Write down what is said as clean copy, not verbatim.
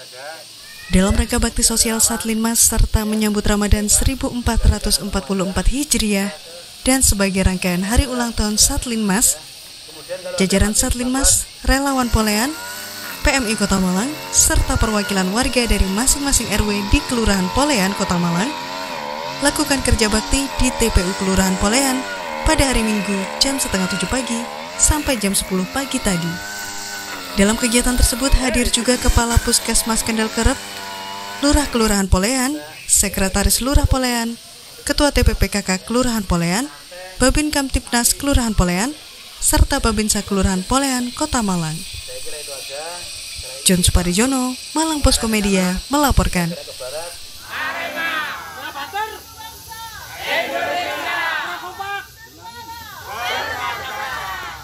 Dalam rangka bakti sosial Satlinmas serta menyambut Ramadan 1444 Hijriah dan sebagai rangkaian hari ulang tahun Satlinmas, jajaran Satlinmas, relawan Polean, PMI Kota Malang, serta perwakilan warga dari masing-masing RW di Kelurahan Polean, Kota Malang, lakukan kerja bakti di TPU Kelurahan Polean pada hari Minggu jam 6:30 pagi sampai jam 10 pagi tadi. Dalam kegiatan tersebut hadir juga Kepala Puskesmas Kendal Kerep, Lurah Kelurahan Polean, Sekretaris Lurah Polean, Ketua TPPKK Kelurahan Polean, Babin Kamtipnas Kelurahan Polean, serta Babinsa Kelurahan Polean, Kota Malang. John Suparijono, Malang Posko Media melaporkan.